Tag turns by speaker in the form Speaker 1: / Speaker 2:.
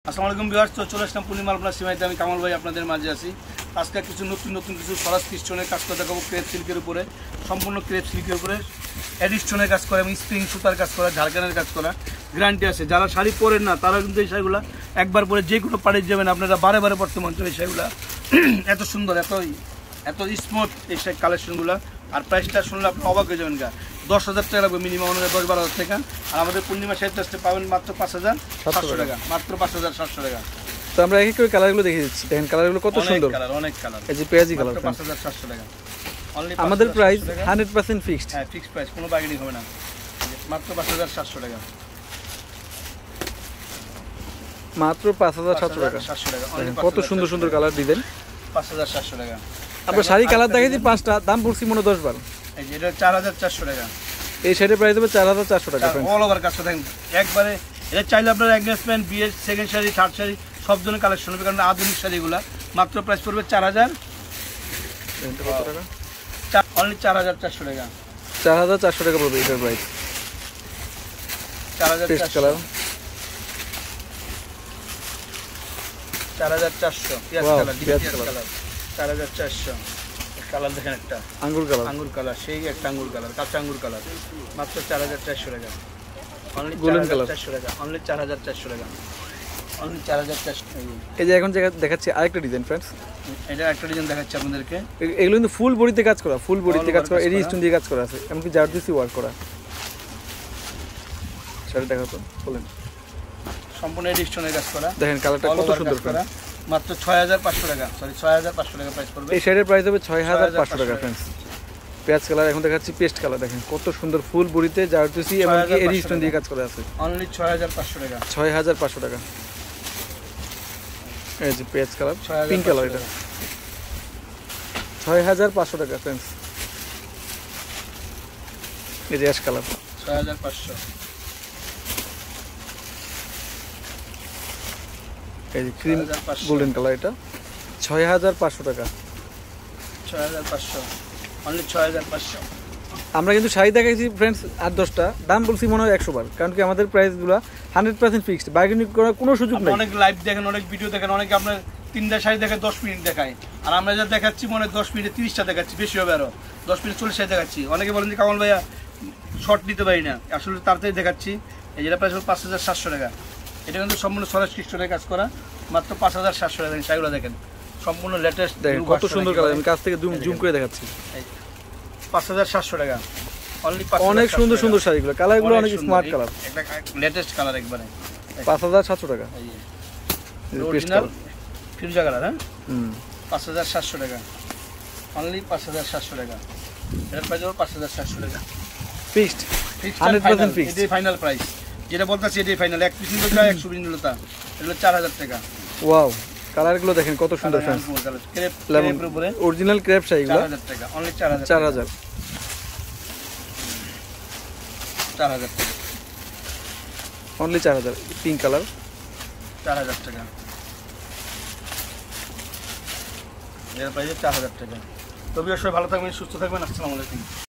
Speaker 1: আসসালামু আলাইকুম ভিউয়ার্স, তো চলে আসলাম পূর্ণিমা আপনার সীমাইতে। আমি কামাল ভাই আপনাদের মাঝে আছি। আজকে কিছু নতুন কিছু সরাস স্টোনের কাজ করে দেখাবো। ক্রেপ সিল্কের উপরে, সম্পূর্ণ ক্রেপ সিল্কের উপরে এডিস্টোনের কাজ করা এবং স্প্রিং সুতার কাজ করা, ঝাড়খানের কাজ করা, গ্যারান্টি আছে। যারা শাড়ি পরেন না তারা কিন্তু এই শাড়িগুলো একবার পরে যে কোনো পাড়ে যাবেন, আপনারা বারে বারে পড়তে মন চায়। এই শাড়িগুলো এত সুন্দর, এত স্মুথ এই শাড়ি কালেকশনগুলো। আর প্রাইসটা শুনলে আপনি অবাক হয়ে যাবেন। 10,000 টাকা লাগবে মিনিমাম, 10-12,000 টাকা। আর আমাদের পূর্ণিমা শাড়ি আসতে পাবেন মাত্র 5,700 টাকা, মাত্র 5,700 টাকা।
Speaker 2: তো আমরা এক করে কালারগুলো দেখিয়ে দিচ্ছি। দেখেন কালারগুলো কত সুন্দর,
Speaker 1: অনেক কালার।
Speaker 2: এই যে পেঁয়াজি কালার,
Speaker 1: 5,700 টাকা।
Speaker 2: আমাদের প্রাইস 100% ফিক্সড।
Speaker 1: হ্যাঁ, ফিক্সড প্রাইস, কোনো বার্গেনিং হবে না। মাত্র 5,700 টাকা,
Speaker 2: মাত্র 5,700 টাকা। কত সুন্দর সুন্দর কালার দিবেন।
Speaker 1: 5,700 টাকা।
Speaker 2: আমরা শাড়ি কালার দেখাইছি 5টা, দাম পড়ছি মনে 10 বার।
Speaker 1: এই যে এটা 4,400 টাকা।
Speaker 2: এই শাড়ির প্রাইস হবে 4,400 টাকা।
Speaker 1: অল ওভার কাজ দেখেন একবারে। এটা চাইলে আপনার এঙ্গেজমেন্ট, বিয়ের সেকেন্ড শাড়ি, থার্ড শাড়ি সব ধরনের কালেকশন হবে। কারণ আধুনিক শাড়িগুলো মাত্র প্রাইস পড়বে 4,000 টাকা, অনলি 4,400 টাকা।
Speaker 2: 4,400 টাকা পড়বে এটার প্রাইস।
Speaker 1: 4,400 কালার, 4,400 পিয়াজ কালার, পিয়াজ কালার 4,400 কালার। দেখেন একটা আঙ্গুর কালার, সেই একটা আঙ্গুর কালার, কাঁচা আঙ্গুর কালার, মাত্র 4,400 টাকা। অনলি 4,400 টাকা, অনলি 4,400 টাকা, অনলি 4,400।
Speaker 2: এই যে এখন দেখাচ্ছি আরেকটা ডিজাইন ফ্রেন্ডস।
Speaker 1: এটা একটা ডিজাইন দেখাচ্ছি আপনাদেরকে।
Speaker 2: এগুলো কিন্তু ফুল বডিতে কাজ করা, ফুল বডিতে কাজ করা, এডি স্টোন দিয়ে কাজ করা আছে, এমনকি জারদুসি ওয়ার্ক করা। শাড়ি দেখাও তো, বলেন।
Speaker 1: সম্পূর্ণ এডি স্টোনের কাজ করা।
Speaker 2: দেখেন কালারটা কত সুন্দর করা।
Speaker 1: মাত্র 6,500 টাকা, সরি 6,500 টাকা প্রাইস পড়বে।
Speaker 2: এই শাড়ির প্রাইস হবে 6,500 টাকা ফ্রেন্ডস। পেঁয়াজ কালার, এখন দেখাচ্ছি পেস্ট কালার। দেখেন কত সুন্দর ফুল বডিতে জারদুসি এবং এডি স্টোন দিয়ে কাজ করা আছে।
Speaker 1: অনলি 6,500 টাকা,
Speaker 2: 6,500 টাকা। এই যে পেঁয়াজ কালার, পিঙ্ক কালার, এটা 6,500 টাকা ফ্রেন্ডস। এই যে অ্যাশ কালার,
Speaker 1: 6,500।
Speaker 2: এই যে ক্রিম গোল্ডেন কালার, এটা 6,500 টাকা।
Speaker 1: 6,500, অনলি 6,500।
Speaker 2: আমরা কিন্তু শাড়ি দেখাইছি ফ্রেন্ডস 8-10টা, দাম বলছি মনে হয় 100 বার, কারণ কি আমাদের প্রাইসগুলো 100% ফিক্সড, বার্গেনিং করার কোনো সুযোগ নেই।
Speaker 1: অনেক লাইভ দেখেন, অনেক ভিডিও দেখেন, অনেকে আপনার 3টা শাড়ি দেখে 10 মিনিট দেখায়। আর আমরা যা দেখাচ্ছি মনে 10 মিনিটে 30টা দেখাচ্ছি, বেশি হবে আরো। 10 মিনিট 40 শাড়ি দেখাচ্ছি। অনেকে বলেন যে কামাল ভাইয়া শর্ট নিতে পারি না, আসলে তাড়াতাড়ি দেখাচ্ছি। এই যেটা প্রাইস 5,700 টাকা। এটা কিন্তু সম্পূর্ণ সরাস কৃষ্ণের কাজ করা, মাত্র 5,700 টাকা। শাড়িগুলো দেখেন সম্পূর্ণ লেটেস্ট,
Speaker 2: দেখেন কত সুন্দর কালার। আমি কাছ থেকে জুম করে দেখাচ্ছি।
Speaker 1: 5,700 টাকা, অনলি।
Speaker 2: অনেক সুন্দর সুন্দর শাড়িগুলো, কালারগুলো অনেক স্মার্ট কালার,
Speaker 1: একটা লেটেস্ট কালার একবারে।
Speaker 2: 5,700 টাকা।
Speaker 1: অরিজিনাল ফিরোজা কালার। হ্যাঁ, 5,700 টাকা, অনলি 5,700 টাকা। এর প্রাইস হবে 5,700 টাকা।
Speaker 2: Fixed, 100% fixed.
Speaker 1: এটাই ফাইনাল প্রাইস, যেটা বলতেছি এটাই ফাইনাল। 1 পিস নিলে 100 পিস নিলে তা এগুলো 4,000 টাকা।
Speaker 2: ওয়াও, কালারগুলো দেখেন কত সুন্দর ফ্রেন্ডস।
Speaker 1: ক্রেপের উপরে
Speaker 2: অরিজিনাল ক্রেপ শাড়িগুলো
Speaker 1: 4,000 টাকা, অনলি 4,000
Speaker 2: 4,000
Speaker 1: টাকা,
Speaker 2: অনলি 4,000। পিঙ্ক কালার
Speaker 1: 4,000 টাকা। এর প্রাইস 4,000 টাকা। তবে সবাই ভালো থাকবেন, সুস্থ থাকবেন। আসসালামু আলাইকুম।